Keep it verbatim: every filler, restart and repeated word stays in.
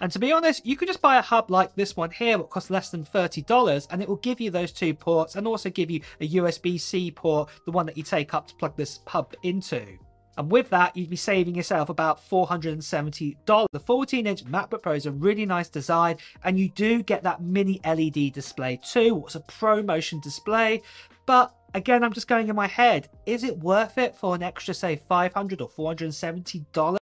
And to be honest, you could just buy a hub like this one here, what costs less than thirty dollars, and it will give you those two ports and also give you a U S B C port, the one that you take up to plug this hub into. And with that, you'd be saving yourself about four hundred seventy dollars. The fourteen inch MacBook Pro is a really nice design, and you do get that mini L E D display too, what's a ProMotion display. But again, I'm just going in my head, is it worth it for an extra, say, five hundred dollars or four hundred seventy dollars?